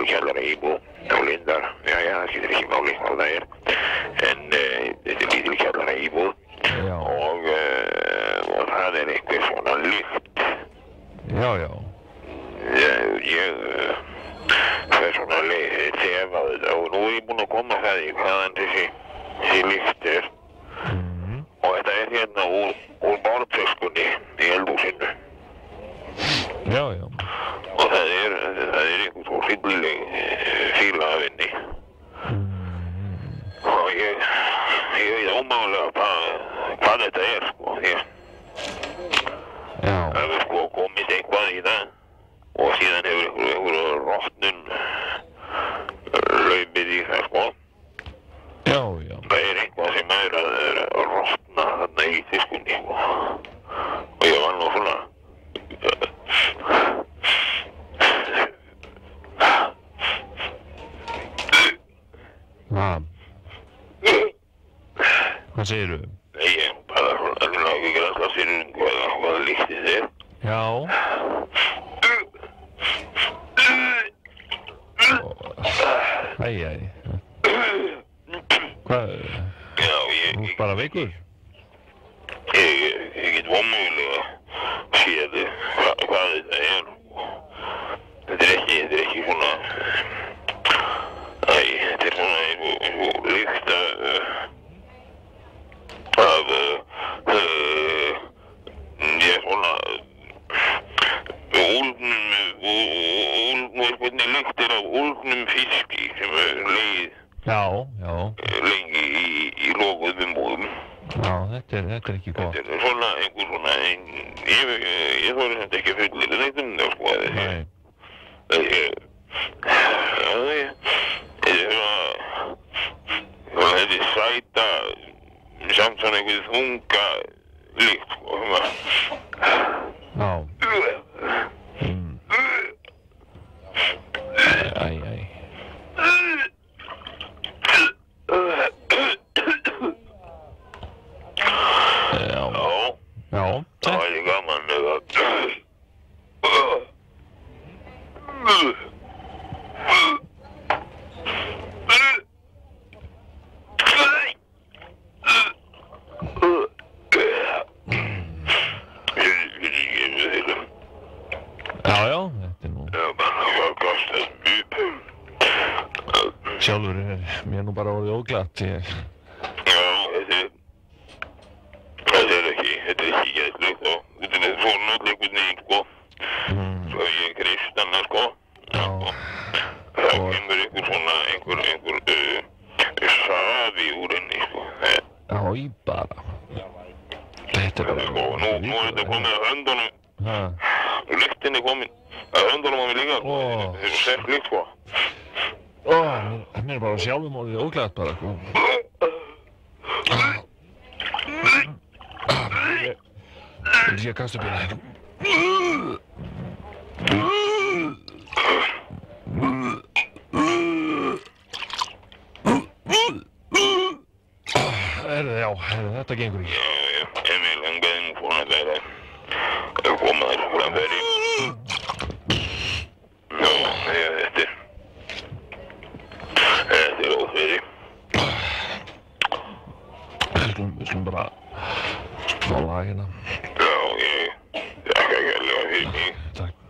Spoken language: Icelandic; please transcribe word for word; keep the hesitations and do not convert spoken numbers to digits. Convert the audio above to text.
lítil kjallara íbúð á Lindar, já, já, það skiptir ekki máli hvað það er, en uh, þetta er lítil kjallara íbúð og, uh, og það er einhver svona lykt. Já, já. Ég, ég uh, fer svona leið þefa þetta og nú er ég búinn að koma að því hvaðan þessi, þessi lykt er. Mm. Og þetta er hérna úr, úr borðtöskunni í eldhúsinu. Já, já. Og það er, það er einhver svo hryllileg fíla af henni. Mm. Og ég, ég veit ómálega hvað, hvað þetta er, sko. Ég, já. Það hefur sko komið eitthvað í það og síðan hefur einhver, einhver rotnun laumið í það, sko. Já, já. Það er eitthvað sem er að, að rotna þarna í fiskunni, sko. Og ég var nú svona Hvað? Hvað segirðu? Nei, ég er bara svona alveg ekki alltaf fyrir um hvað, hvað lyktið er. Já. Æ, æ. Hvað? Já, ég... Þú ert bara veikur? Ég, ég, ég get ómögulega séð hva, hvað þetta er. Þetta er ekki, þetta er ekki svona... Æ, þetta er svona einhver, einhver lykt af... af... Uh, ég er svona... úlfnum... úlfnum... hvernig lykt er af úlfnum fiski sem er leið... Já, já. lengi í, í lokuðum búðum. Já, þetta er, þetta er ekki gott. Þetta er svona einhver svona... Ein, ég ég þori þetta ekki að fullyrða neitt um það, sko. Nei. Þessi... Já, ég... Þetta er svona... Svona þetta sæta... samt svona einhver þunga lykt, sko. Já. Mm. Æ, æ. Já. Já. Það væri gaman ef að... Já, já, þetta er nú... Já, bara hvað kostar upp. Sjálfur er mér nú bara orðið óglatt, ég... Já, þetta er... Þetta er ekki, þetta er ekki gætlegt og þetta er svona náttúrulega einhvern veginn, sko. Mm. Svo ég kreist hana, sko. Já. Það kemur einhver svona, einhver, einhver, uh, safi úr henni, sko. Já, ég bara... Þetta er bara... Sko, nú, nú er þetta komið að höndunum. Hæ? Lyktin er komin að höndunum á mig líka, sko. Ó. Þetta er sterk lykt, sko. Ó, mér er bara sjálfum orðið óglatt bara, sko. Ég... Ég sé að kasta upp hérna. Herðu, já, herðu, þetta gengur ekki. Já, já, en mér langaði nú svona þegar að koma þessu framfæri. Já, já, þetta er... Þetta er óþverri. Við skulum, við skulum bara smá lag hérna. Já, ég... Takk að kærlega fyrir mig. Takk.